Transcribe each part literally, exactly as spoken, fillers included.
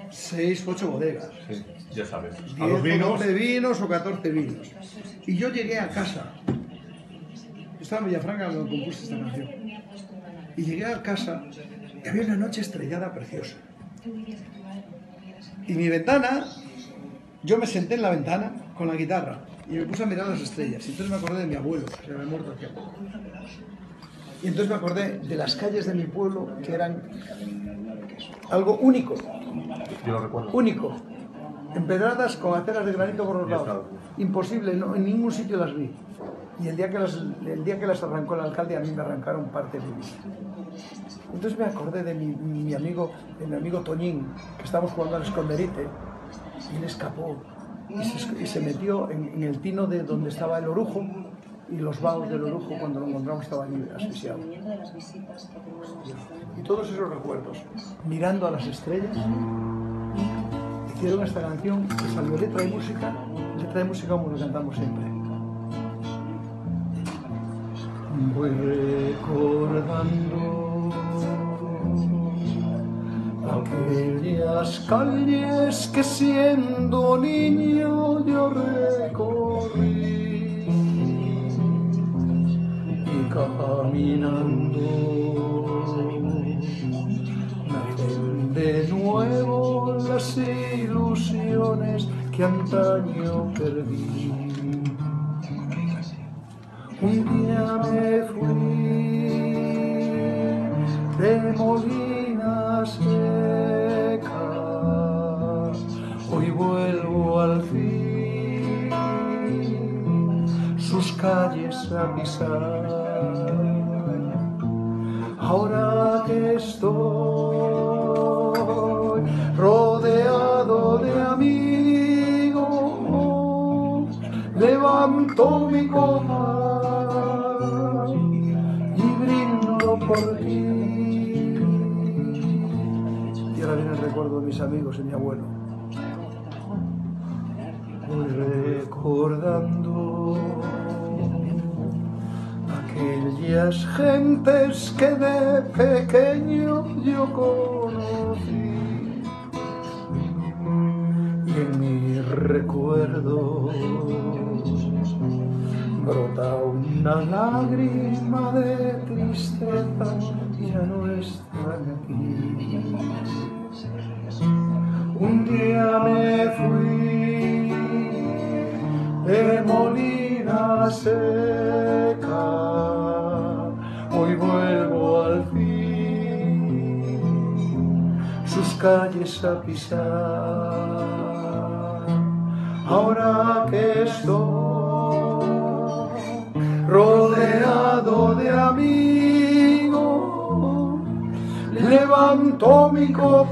seis, ocho bodegas. Sí, ya sabes. A diez, los vinos. once vinos o catorce vinos. Y yo llegué a casa. Yo estaba en Villafranca cuando compuse esta canción. Y llegué a casa y había una noche estrellada preciosa. Y mi ventana, yo me senté en la ventana con la guitarra y me puse a mirar las estrellas. Y entonces me acordé de mi abuelo, que se había muerto hacía poco. Y entonces me acordé de las calles de mi pueblo, que eran algo único. Yo lo recuerdo. Único. Empedradas con aceras de granito por los lados. Imposible, no, en ningún sitio las vi. Y el día, que las, el día que las arrancó el alcalde, a mí me arrancaron parte de mi vida. Entonces me acordé de mi, mi amigo, de mi amigo Toñín, que estábamos jugando al esconderite, y él escapó y se, y se metió en, en el tino de donde estaba el orujo, y los vaos del orujo, cuando lo encontramos, estaba allí asfixiado. Y todos esos recuerdos, mirando a las estrellas, hicieron esta canción que salió letra y música, letra y música como lo cantamos siempre. Voy recordando aquellas calles que siendo niño yo recorrí, y caminando nacen de nuevo las ilusiones que antaño perdí. Un día me fui de Molina Seca, hoy vuelvo al fin sus calles a pisar. Ahora que estoy rodeado de amigos, levanto mi copa por ti. Y ahora viene el recuerdo de mis amigos y mi abuelo. Voy recordando aquellas gentes que de pequeño yo conocí, y en mi recuerdo brota una lágrima de tristeza, ya no están aquí. Un día me fui de Molina Seca, hoy vuelvo al fin sus calles a pisar. Ahora que estoy rodeado de amigos, levanto mi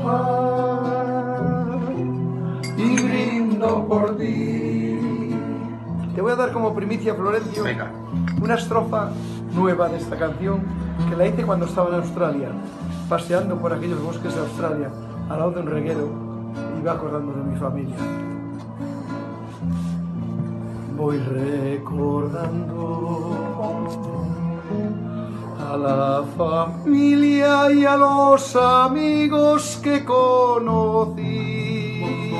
copa y brindo por ti. Te voy a dar como primicia, Florencio, Venga, una estrofa nueva de esta canción que la hice cuando estaba en Australia, paseando por aquellos bosques de Australia, al lado de un reguero, y iba acordando de mi familia. Voy recordando a la familia y a los amigos que conocí,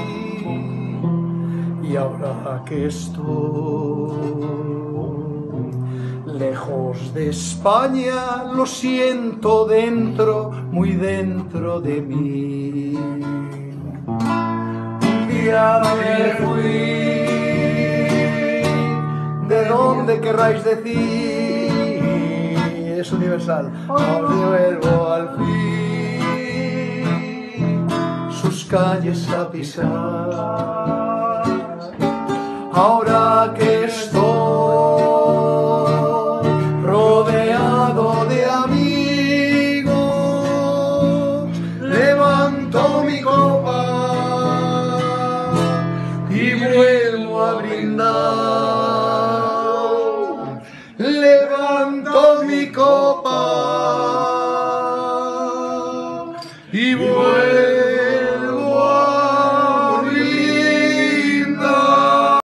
y ahora que estoy lejos de España, lo siento dentro, muy dentro de mí. Un día me fui de donde querráis decir, es universal. Os vuelvo al fin sus calles a pisar. Ahora que estoy rodeado de amigos, levanto mi copa y vuelvo a brindar. Levanto mi copa